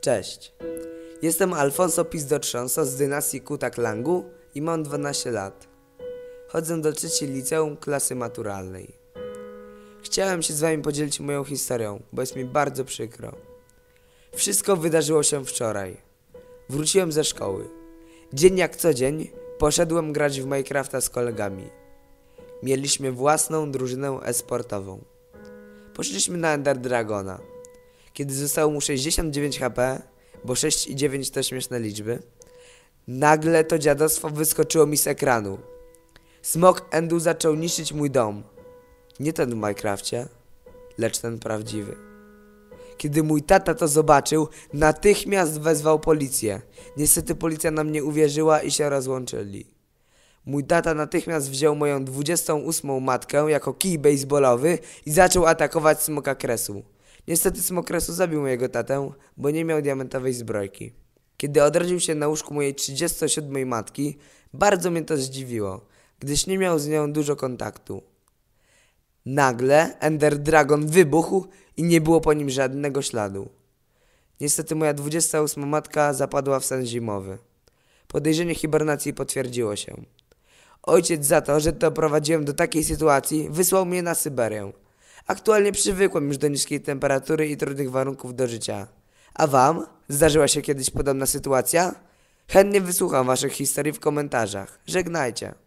Cześć, jestem Alfonso Pizdotrząso z dynastii Kuta-Klangu i mam 12 lat. Chodzę do trzeciej liceum klasy maturalnej. Chciałem się z wami podzielić moją historią, bo jest mi bardzo przykro. Wszystko wydarzyło się wczoraj. Wróciłem ze szkoły. Dzień jak co dzień poszedłem grać w Minecrafta z kolegami. Mieliśmy własną drużynę e-sportową. Poszliśmy na Ender Dragona. Kiedy zostało mu 69 HP, bo 6 i 9 to śmieszne liczby, nagle to dziadostwo wyskoczyło mi z ekranu. Smok Endu zaczął niszczyć mój dom. Nie ten w Minecrafcie, lecz ten prawdziwy. Kiedy mój tata to zobaczył, natychmiast wezwał policję. Niestety policja nam nie uwierzyła i się rozłączyli. Mój tata natychmiast wziął moją 28 matkę jako kij baseballowy i zaczął atakować smoka kresu. Niestety smok kresu zabił mojego tatę, bo nie miał diamentowej zbrojki. Kiedy odrodził się na łóżku mojej 37 matki, bardzo mnie to zdziwiło, gdyż nie miał z nią dużo kontaktu. Nagle Ender Dragon wybuchł i nie było po nim żadnego śladu. Niestety moja 28 matka zapadła w sen zimowy. Podejrzenie hibernacji potwierdziło się. Ojciec za to, że doprowadziłem do takiej sytuacji, wysłał mnie na Syberię. Aktualnie przywykłem już do niskiej temperatury i trudnych warunków do życia. A wam? Zdarzyła się kiedyś podobna sytuacja? Chętnie wysłucham waszych historii w komentarzach. Żegnajcie.